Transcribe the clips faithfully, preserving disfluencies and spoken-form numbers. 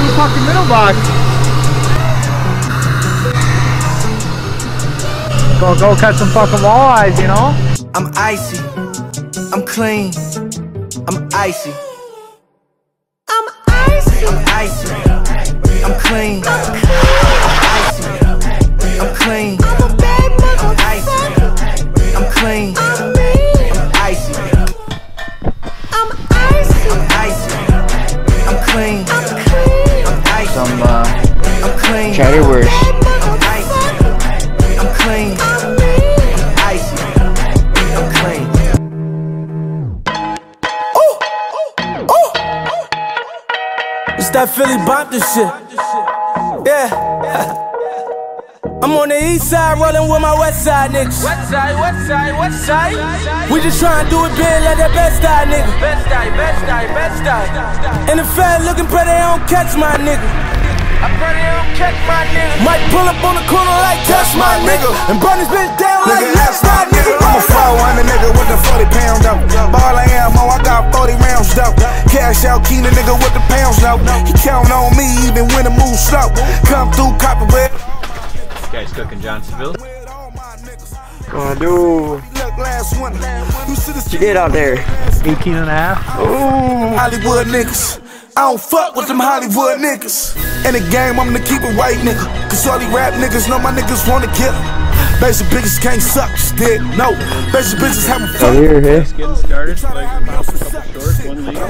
the fucking middle box. Go, go catch some fucking walleyes, you know? I'm icy. I'm clean. I'm icy. I'm icy. I'm icy. I'm clean. I'm icy. I'm clean. I'm a bad I'm icy. I'm clean. I'm mean. I'm icy. I'm icy. I'm icy. I'm clean. I'm clean. I'm icy. Some, uh, I'm clean. cheddar wurst. I'm icy. I'm clean. I'm mean. I'm icy. I'm clean. Ooh. Ooh. It's that Philly bump this shit. Yeah. I'm on the east side rolling with my west side niggas. West side, west side, west side. We just tryna do it big like that best side nigga. Best side, best side, best side. And the fat looking pretty, they don't catch my nigga. I pray they don't catch my nigga. Might pull up on the corner like touch my nigga. And burn this bitch down like Nigga, left side nigga. I'm a four hundred nigga with the forty pound dope. Ball of ammo, I got forty rounds dope. Cash out, key the nigga with the pounds dope. He count on me even when the move slow. Come through, copper red. This guy's cooking Johnsonville. Gonna do. What you did out there? eighteen and a half. Ooh, Hollywood niggas. I don't fuck with them Hollywood niggas. In the game, I'm the keep it white nigga. Cause all these rap nniggas know my niggas wanna kill. Basic bitches can't suck, stick. No, basic bitches having fun. Here, here. Just getting started. Like, a couple shorts, one lead.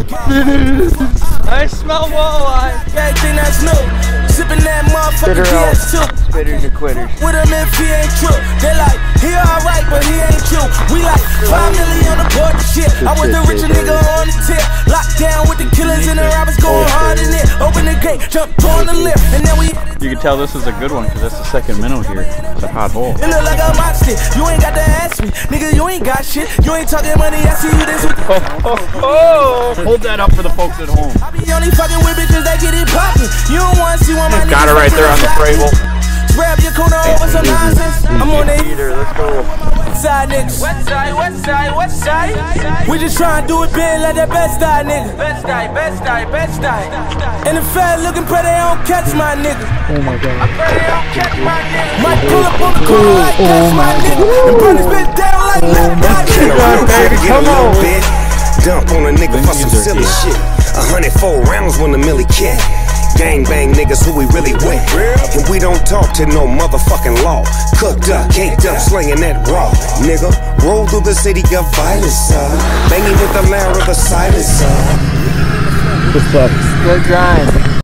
I smell walleye. Everything that's new. Sipping that motherfucking Spitter D out. S two. Spitters and quitters. With him if he ain't true. They like, he alright, but he ain't you. We like, five million on the board, shit. I was the richer nigga on the tip. Locked down with the killers and the robbers going hard in it. Open the gate, jump on the lift, and then we. You can tell this is a good one because that's the second minnow here. It's a hot hole. It look like a monster. You ain't got to ask me. Nigga, you ain't got shit. You ain't talking money. I see you this with the. Oh, oh, oh. Hold that up for the folks at home. I be only fucking with bitches that get it poppin'. You don't want to see one of my Got it right there on the Fravel. Grab your corner over some nonsense. I'm on the Let's go. side niggas. West side, west side, west side. We just tryna do it big like that best side nigga. Best side, best side, best side. And the fat looking pretty, they don't catch my nigga. Oh my god. I pray they don't catch my nigga. Might pull up on the corner like catch my nigga. And burn this bitch down like left eye nigga. Come on. Dump on a nigga for some silly shit. A hundred four rounds when the millie cat. Gang bang niggas who we really with. And we don't talk to no motherfucking law. Cooked up, caked up, slinging that raw. Nigga, roll through the city of violence, uh. Banging with the loud of the silence, uh. Good stuff. Good grind.